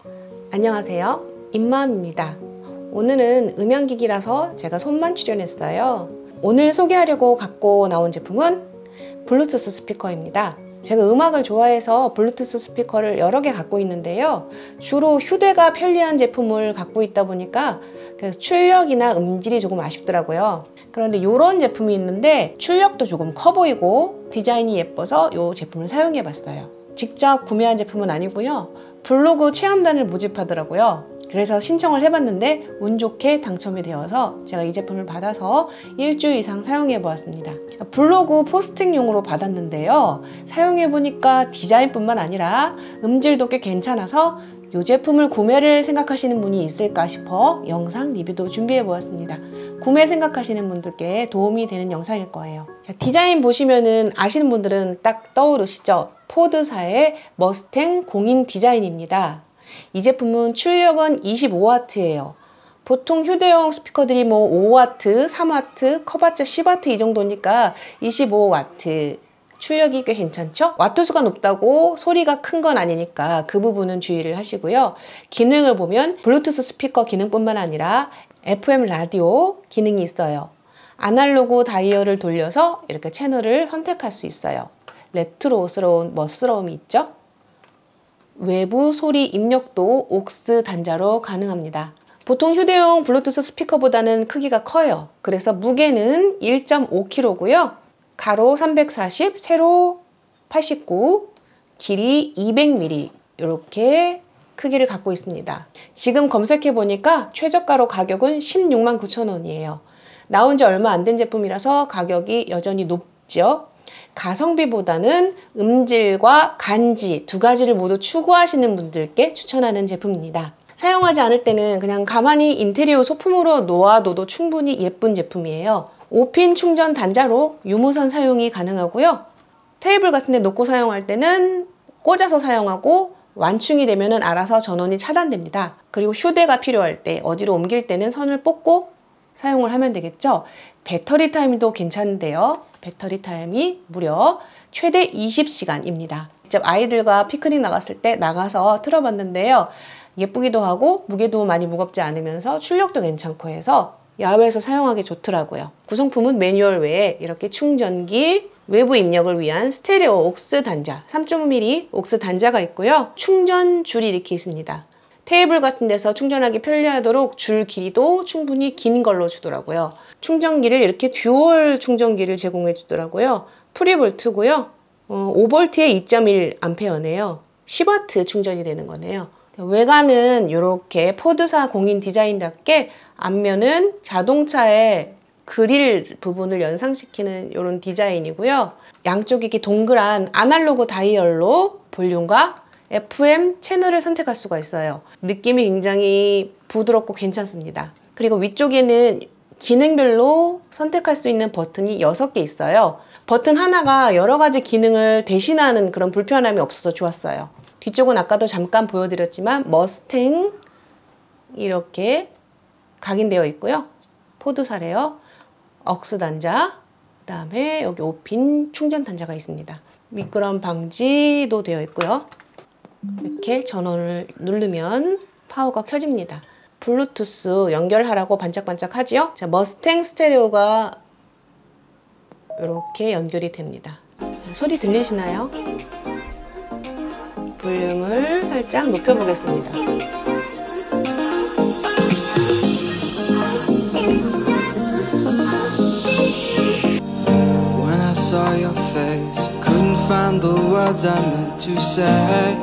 안녕하세요, 임마음입니다. 오늘은 음향기기라서 제가 손만 출연했어요. 오늘 소개하려고 갖고 나온 제품은 블루투스 스피커입니다. 제가 음악을 좋아해서 블루투스 스피커를 여러 개 갖고 있는데요, 주로 휴대가 편리한 제품을 갖고 있다 보니까 그래서 출력이나 음질이 조금 아쉽더라고요. 그런데 이런 제품이 있는데 출력도 조금 커 보이고 디자인이 예뻐서 이 제품을 사용해 봤어요. 직접 구매한 제품은 아니고요, 블로그 체험단을 모집하더라고요. 그래서 신청을 해봤는데 운 좋게 당첨이 되어서 제가 이 제품을 받아서 일주일 이상 사용해 보았습니다. 블로그 포스팅용으로 받았는데요, 사용해 보니까 디자인뿐만 아니라 음질도 꽤 괜찮아서 이 제품을 구매를 생각하시는 분이 있을까 싶어 영상 리뷰도 준비해 보았습니다. 구매 생각하시는 분들께 도움이 되는 영상일 거예요. 자, 디자인 보시면은 아시는 분들은 딱 떠오르시죠? 포드사의 머스탱 공인 디자인입니다. 이 제품은 출력은 25W예요. 보통 휴대용 스피커들이 뭐 5W, 3W, 커봤자 10W 이 정도니까 25W. 출력이 꽤 괜찮죠? 와트수가 높다고 소리가 큰 건 아니니까 그 부분은 주의를 하시고요. 기능을 보면 블루투스 스피커 기능뿐만 아니라 FM 라디오 기능이 있어요. 아날로그 다이얼을 돌려서 이렇게 채널을 선택할 수 있어요. 레트로스러운 멋스러움이 있죠? 외부 소리 입력도 옥스 단자로 가능합니다. 보통 휴대용 블루투스 스피커보다는 크기가 커요. 그래서 무게는 1.5kg고요. 가로 340, 세로 89, 길이 200mm 이렇게 크기를 갖고 있습니다. 지금 검색해 보니까 최저가로 가격은 169,000원이에요. 나온 지 얼마 안 된 제품이라서 가격이 여전히 높죠. 가성비보다는 음질과 간지 두 가지를 모두 추구하시는 분들께 추천하는 제품입니다. 사용하지 않을 때는 그냥 가만히 인테리어 소품으로 놓아둬도 충분히 예쁜 제품이에요. 5핀 충전 단자로 유무선 사용이 가능하고요. 테이블 같은 데 놓고 사용할 때는 꽂아서 사용하고 완충이 되면 알아서 전원이 차단됩니다. 그리고 휴대가 필요할 때 어디로 옮길 때는 선을 뽑고 사용을 하면 되겠죠. 배터리 타임도 괜찮은데요. 배터리 타임이 무려 최대 20시간입니다. 직접 아이들과 피크닉 나갔을 때 나가서 틀어봤는데요. 예쁘기도 하고 무게도 많이 무겁지 않으면서 출력도 괜찮고 해서 야외에서 사용하기 좋더라고요. 구성품은 매뉴얼 외에 이렇게 충전기, 외부 입력을 위한 스테레오 옥스 단자, 3.5mm 옥스 단자가 있고요. 충전 줄이 이렇게 있습니다. 테이블 같은 데서 충전하기 편리하도록 줄 길이도 충분히 긴 걸로 주더라고요. 충전기를 이렇게 듀얼 충전기를 제공해 주더라고요. 프리볼트고요. 5V에 2.1A네요. 10W 충전이 되는 거네요. 외관은 이렇게 포드사 공인 디자인답게 앞면은 자동차의 그릴 부분을 연상시키는 이런 디자인이고요. 양쪽이 이렇게 동그란 아날로그 다이얼로 볼륨과 FM 채널을 선택할 수가 있어요. 느낌이 굉장히 부드럽고 괜찮습니다. 그리고 위쪽에는 기능별로 선택할 수 있는 버튼이 6개 있어요. 버튼 하나가 여러 가지 기능을 대신하는 그런 불편함이 없어서 좋았어요. 뒤쪽은 아까도 잠깐 보여드렸지만 머스탱 이렇게 각인되어 있고요. 포드사래요. 억스 단자, 그 다음에 여기 5핀 충전 단자가 있습니다. 미끄럼 방지도 되어 있고요. 이렇게 전원을 누르면 파워가 켜집니다. 블루투스 연결하라고 반짝반짝 하지요? 자, 머스탱 스테레오가 이렇게 연결이 됩니다. 소리 들리시나요? 볼륨을 살짝 높여보겠습니다. When I saw your face, I couldn't find the words I meant to say.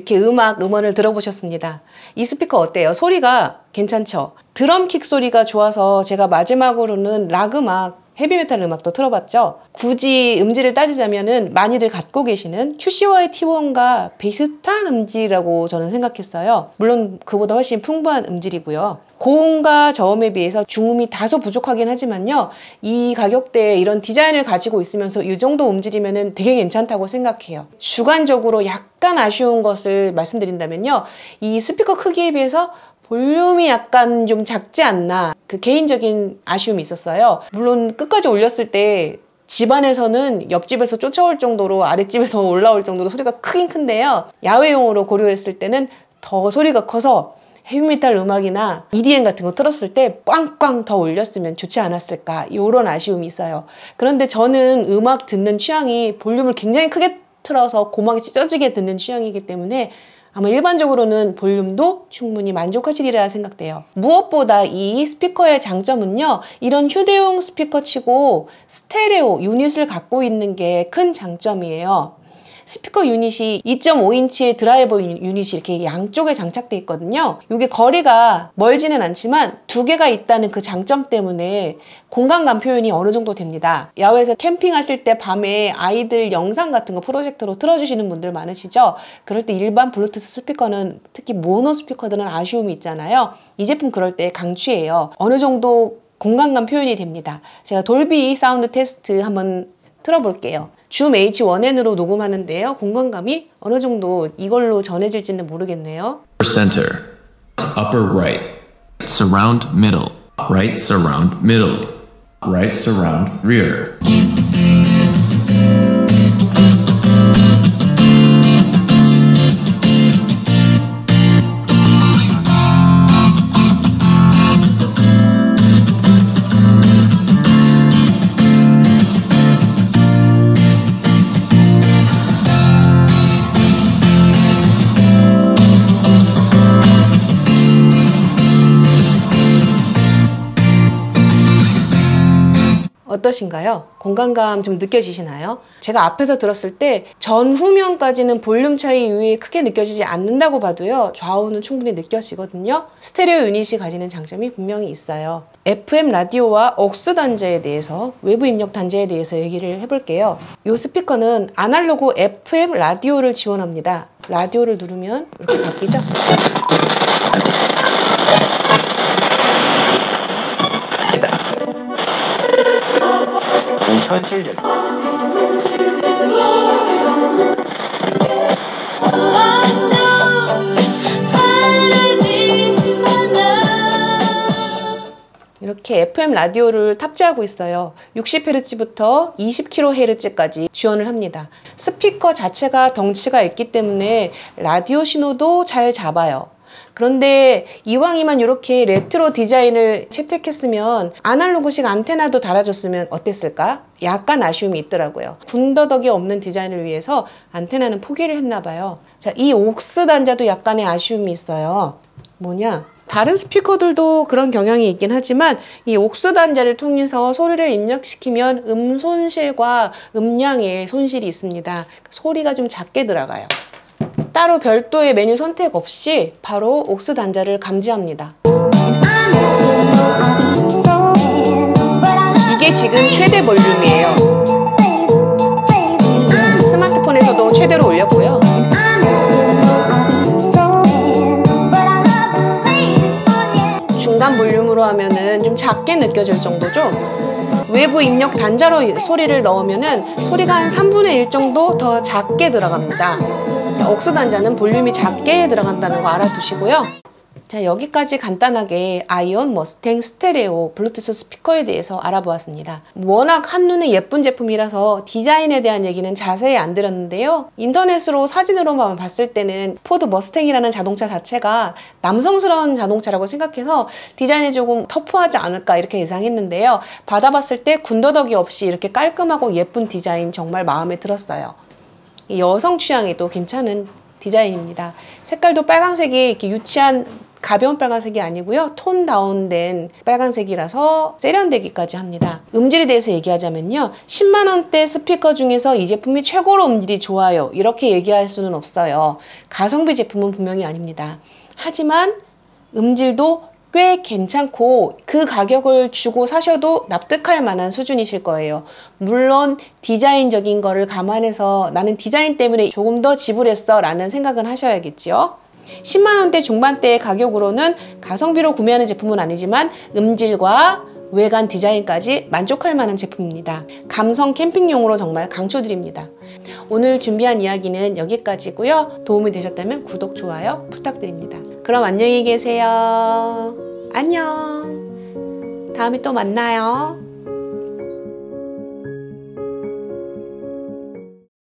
이렇게 음원을 들어보셨습니다. 이 스피커 어때요? 소리가 괜찮죠? 드럼킥 소리가 좋아서 제가 마지막으로는 락 음악, 헤비메탈 음악도 틀어봤죠. 굳이 음질을 따지자면은 많이들 갖고 계시는 QCY T1과 비슷한 음질이라고 저는 생각했어요. 물론 그보다 훨씬 풍부한 음질이고요. 고음과 저음에 비해서 중음이 다소 부족하긴 하지만요. 이 가격대에 이런 디자인을 가지고 있으면서 이 정도 음질이면은 되게 괜찮다고 생각해요. 주관적으로 약간 아쉬운 것을 말씀드린다면요. 이 스피커 크기에 비해서 볼륨이 약간 좀 작지 않나, 그 개인적인 아쉬움이 있었어요. 물론 끝까지 올렸을 때 집안에서는 옆집에서 쫓아올 정도로, 아랫집에서 올라올 정도로 소리가 크긴 큰데요. 야외용으로 고려했을 때는 더 소리가 커서 헤비메탈 음악이나 EDM 같은 거 틀었을 때 꽝꽝 더 올렸으면 좋지 않았을까, 이런 아쉬움이 있어요. 그런데 저는 음악 듣는 취향이 볼륨을 굉장히 크게 틀어서 고막이 찢어지게 듣는 취향이기 때문에 아마 일반적으로는 볼륨도 충분히 만족하시리라 생각돼요. 무엇보다 이 스피커의 장점은요, 이런 휴대용 스피커 치고 스테레오 유닛을 갖고 있는 게 큰 장점이에요. 스피커 유닛이 2.5인치의 드라이버 유닛이 이렇게 양쪽에 장착되어 있거든요. 이게 거리가 멀지는 않지만 두 개가 있다는 그 장점 때문에 공간감 표현이 어느 정도 됩니다. 야외에서 캠핑하실 때 밤에 아이들 영상 같은 거 프로젝터로 틀어주시는 분들 많으시죠? 그럴 때 일반 블루투스 스피커는, 특히 모노 스피커들은 아쉬움이 있잖아요. 이 제품 그럴 때 강추예요. 어느 정도 공간감 표현이 됩니다. 제가 돌비 사운드 테스트 한번 틀어볼게요. 줌 H1N으로 녹음하는데요. 공간감이 어느 정도 이걸로 전해질지는 모르겠네요. Center, upper right, surround middle, right surround middle, right surround rear. 어떠신가요? 공간감 좀 느껴지시나요? 제가 앞에서 들었을 때 전후면까지는 볼륨 차이 이후에 크게 느껴지지 않는다고 봐도요, 좌우는 충분히 느껴지거든요. 스테레오 유닛이 가지는 장점이 분명히 있어요. FM 라디오와 억스 단자에 대해서, 외부 입력 단자에 대해서 얘기를 해볼게요. 이 스피커는 아날로그 FM 라디오를 지원합니다. 라디오를 누르면 이렇게 바뀌죠? 현실적. 이렇게 FM 라디오를 탑재하고 있어요. 60Hz부터 20kHz까지 지원을 합니다. 스피커 자체가 덩치가 있기 때문에 라디오 신호도 잘 잡아요. 그런데 이왕이면 이렇게 레트로 디자인을 채택했으면 아날로그식 안테나도 달아줬으면 어땠을까? 약간 아쉬움이 있더라고요. 군더더기 없는 디자인을 위해서 안테나는 포기를 했나 봐요. 자, 이 옥스 단자도 약간의 아쉬움이 있어요. 뭐냐? 다른 스피커들도 그런 경향이 있긴 하지만 이 옥스 단자를 통해서 소리를 입력시키면 손실과 음량의 손실이 있습니다. 소리가 좀 작게 들어가요. 따로 별도의 메뉴 선택 없이 바로 옥스 단자를 감지합니다. 이게 지금 최대 볼륨이에요. 스마트폰에서도 최대로 올렸고요. 중간 볼륨으로 하면은 좀 작게 느껴질 정도죠. 외부 입력 단자로 소리를 넣으면은 소리가 한 3분의 1 정도 더 작게 들어갑니다. 옥스 단자는 볼륨이 작게 들어간다는 거 알아두시고요. 자, 여기까지 간단하게 아이온 머스탱 스테레오 블루투스 스피커에 대해서 알아보았습니다. 워낙 한눈에 예쁜 제품이라서 디자인에 대한 얘기는 자세히 안 드렸는데요. 인터넷으로 사진으로만 봤을 때는 포드 머스탱이라는 자동차 자체가 남성스러운 자동차라고 생각해서 디자인이 조금 터프하지 않을까 이렇게 예상했는데요. 받아봤을 때 군더더기 없이 이렇게 깔끔하고 예쁜 디자인 정말 마음에 들었어요. 여성 취향에도 괜찮은 디자인입니다. 색깔도 빨간색이 이렇게 유치한 가벼운 빨간색이 아니고요. 톤 다운된 빨간색이라서 세련되기까지 합니다. 음질에 대해서 얘기하자면요. 10만 원대 스피커 중에서 이 제품이 최고로 음질이 좋아요. 이렇게 얘기할 수는 없어요. 가성비 제품은 분명히 아닙니다. 하지만 음질도 꽤 괜찮고 그 가격을 주고 사셔도 납득할 만한 수준이실 거예요. 물론 디자인적인 거를 감안해서 나는 디자인 때문에 조금 더 지불했어 라는 생각은 하셔야겠죠. 10만원대 중반대의 가격으로는 가성비로 구매하는 제품은 아니지만 음질과 외관 디자인까지 만족할 만한 제품입니다. 감성 캠핑용으로 정말 강추드립니다. 오늘 준비한 이야기는 여기까지고요. 도움이 되셨다면 구독, 좋아요 부탁드립니다. 그럼 안녕히 계세요. 안녕. 다음에 또 만나요.